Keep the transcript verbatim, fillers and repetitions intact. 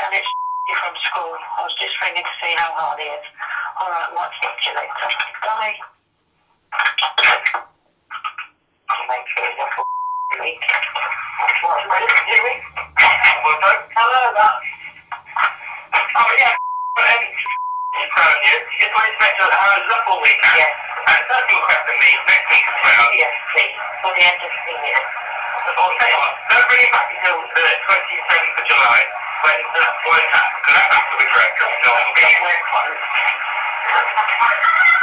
and it's from school. I was just ringing to see how Harley is. Alright, I might speak to you later. Bye. Make sure you're for week. What, ready to hear me? Hello, that. Oh, yeah. But, um, you just wanted to make sure that I was up all week. Yes. And that's your question, me. Next week as well. Yes, please. For the end of the year. I'll tell you what, don't bring it back until the twenty-seventh of July, when that's when it's at, because that's after we correct, because it'll be closed.